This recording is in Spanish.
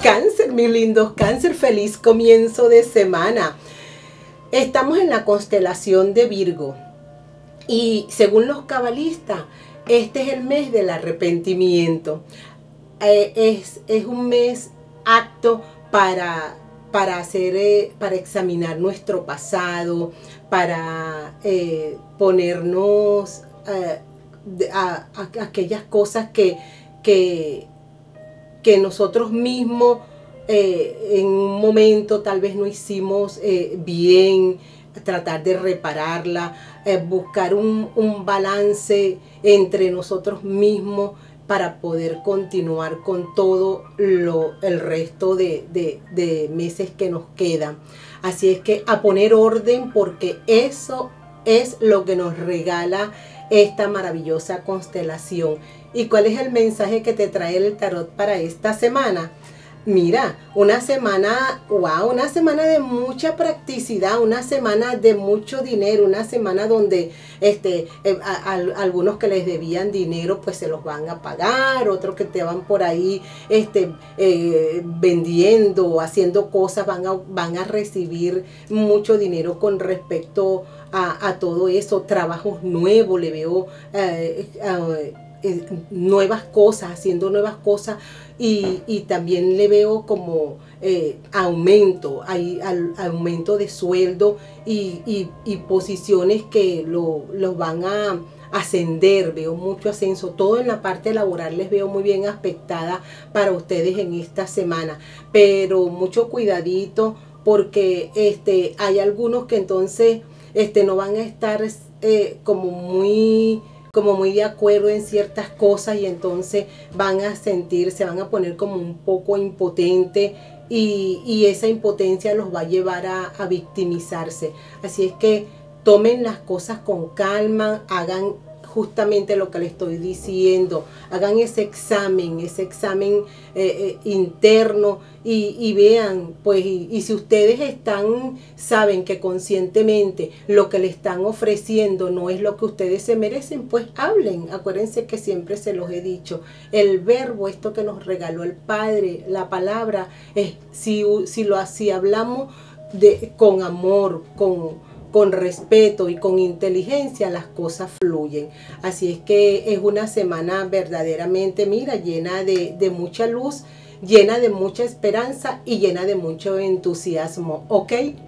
Cáncer, mis lindos Cáncer, feliz comienzo de semana. Estamos en la constelación de Virgo y según los cabalistas, este es el mes del arrepentimiento. Es un mes apto para examinar nuestro pasado, para ponernos a aquellas cosas que nosotros mismos en un momento tal vez no hicimos bien, tratar de repararla, buscar un balance entre nosotros mismos para poder continuar con todo el resto de meses que nos quedan. Así es que a poner orden, porque eso es lo que nos regala esta maravillosa constelación. ¿Y cuál es el mensaje que te trae el tarot para esta semana? Mira, una semana, wow, una semana de mucha practicidad, una semana de mucho dinero, una semana donde algunos que les debían dinero pues se los van a pagar, otros que te van por ahí vendiendo, haciendo cosas, van a recibir mucho dinero con respecto a todo eso, trabajos nuevos, le veo nuevas cosas, haciendo nuevas cosas y también le veo como aumento, hay aumento de sueldo y posiciones que los van a ascender, veo mucho ascenso, todo en la parte laboral les veo muy bien aspectada para ustedes en esta semana, pero mucho cuidadito porque hay algunos que entonces no van a estar como muy de acuerdo en ciertas cosas y entonces se van a poner como un poco impotentes y esa impotencia los va a llevar a victimizarse. Así es que tomen las cosas con calma, hagan justamente lo que les estoy diciendo, hagan ese examen interno y vean, pues, y si ustedes saben que conscientemente lo que le están ofreciendo no es lo que ustedes se merecen, pues hablen. Acuérdense que siempre se los he dicho, el verbo, esto que nos regaló el Padre, la palabra, si hablamos con amor, con respeto y con inteligencia, las cosas fluyen. Así es que es una semana verdaderamente, mira, llena de mucha luz, llena de mucha esperanza y llena de mucho entusiasmo, ¿ok?